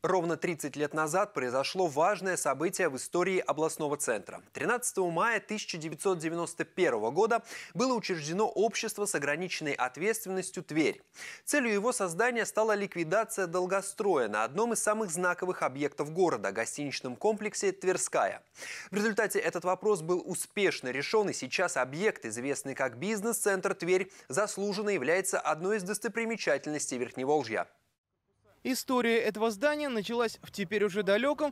Ровно 30 лет назад произошло важное событие в истории областного центра. 13 мая 1991 года было учреждено общество с ограниченной ответственностью «Тверь». Целью его создания стала ликвидация долгостроя на одном из самых знаковых объектов города – гостиничном комплексе «Тверская». В результате этот вопрос был успешно решен, и сейчас объект, известный как бизнес-центр «Тверь», заслуженно является одной из достопримечательностей Верхневолжья. История этого здания началась в теперь уже далеком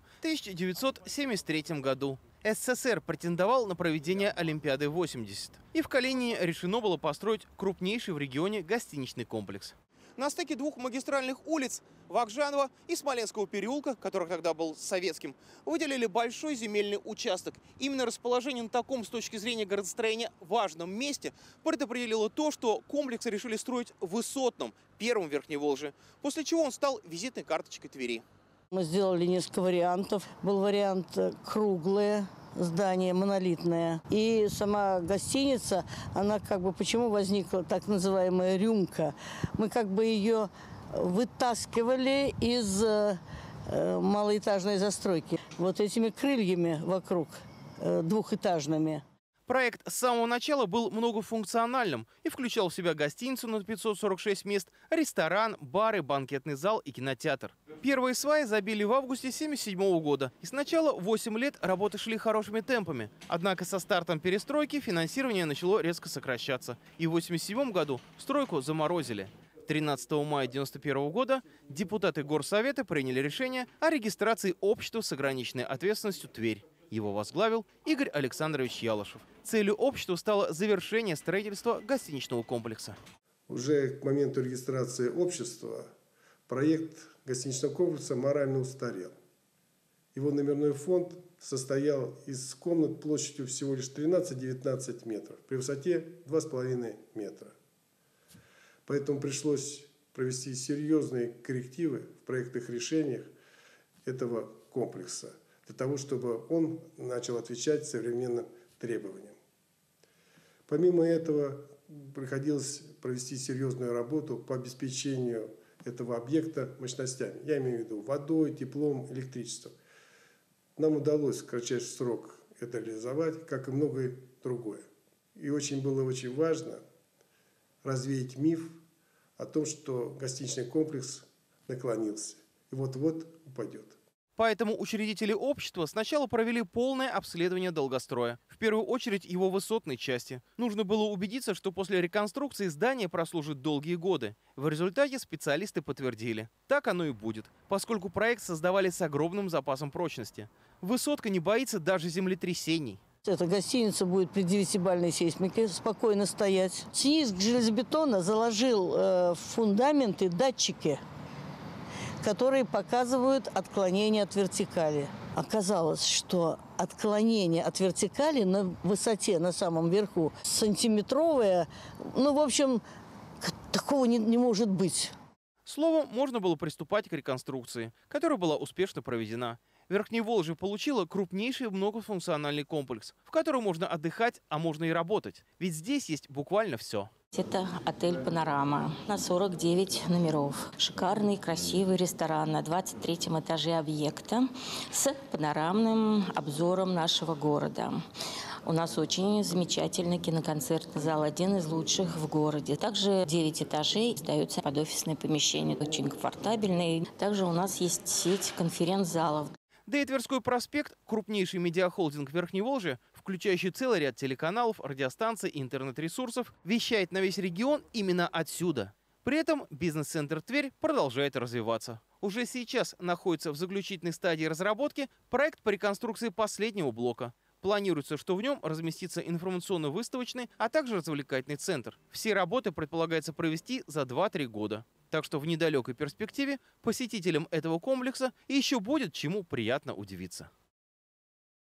1973 году. СССР претендовал на проведение Олимпиады-80. И в Калинине решено было построить крупнейший в регионе гостиничный комплекс. На стыке двух магистральных улиц Вакжанова и Смоленского переулка, который тогда был советским, выделили большой земельный участок. Именно расположение на таком, с точки зрения городостроения, важном месте предопределило то, что комплекс решили строить высотным, первым в Верхневолжье, после чего он стал визитной карточкой Твери. Мы сделали несколько вариантов. Был вариант круглое здание, монолитное. И сама гостиница, она почему возникла так называемая рюмка? Мы ее вытаскивали из малоэтажной застройки. Вот этими крыльями вокруг, двухэтажными. Проект с самого начала был многофункциональным и включал в себя гостиницу на 546 мест, ресторан, бары, банкетный зал и кинотеатр. Первые сваи забили в августе 1977 года. И сначала 8 лет работы шли хорошими темпами. Однако со стартом перестройки финансирование начало резко сокращаться. И в 1987 году стройку заморозили. 13 мая 1991 года депутаты Горсовета приняли решение о регистрации общества с ограниченной ответственностью «Тверь». Его возглавил Игорь Александрович Ялышев. Целью общества стало завершение строительства гостиничного комплекса. Уже к моменту регистрации общества проект гостиничного комплекса морально устарел. Его номерной фонд состоял из комнат площадью всего лишь 13-19 метров, при высоте 2,5 метра. Поэтому пришлось провести серьезные коррективы в проектных решениях этого комплекса, для того, чтобы он начал отвечать современным требованиям. Помимо этого, приходилось провести серьезную работу по обеспечению этого объекта мощностями. Я имею в виду водой, теплом, электричеством. Нам удалось в кратчайший срок это реализовать, как и многое другое. И было очень важно развеять миф о том, что гостиничный комплекс наклонился и вот-вот упадет. Поэтому учредители общества сначала провели полное обследование долгостроя. В первую очередь его высотной части. Нужно было убедиться, что после реконструкции здание прослужит долгие годы. В результате специалисты подтвердили. Так оно и будет, поскольку проект создавали с огромным запасом прочности. Высотка не боится даже землетрясений. Эта гостиница будет при 9-бальной сейсмике спокойно стоять. Снизу железобетона заложил фундаменты, датчики, которые показывают отклонение от вертикали. Оказалось, что отклонение от вертикали на высоте, на самом верху, сантиметровое, такого не может быть. Словом, можно было приступать к реконструкции, которая была успешно проведена. Верхневолжье получило крупнейший многофункциональный комплекс, в котором можно отдыхать, а можно и работать. Ведь здесь есть буквально все. Это отель «Панорама» на 49 номеров. Шикарный, красивый ресторан на 23-м этаже объекта с панорамным обзором нашего города. У нас очень замечательный киноконцертный зал, один из лучших в городе. Также 9 этажей сдаются под офисное помещение, очень комфортабельный. Также у нас есть сеть конференц-залов. Да и Тверской проспект, крупнейший медиахолдинг Верхневолжья, включающий целый ряд телеканалов, радиостанций и интернет-ресурсов, вещает на весь регион именно отсюда. При этом бизнес-центр «Тверь» продолжает развиваться. Уже сейчас находится в заключительной стадии разработки проект по реконструкции последнего блока. Планируется, что в нем разместится информационно-выставочный, а также развлекательный центр. Все работы предполагается провести за 2-3 года. Так что в недалекой перспективе посетителям этого комплекса еще будет чему приятно удивиться.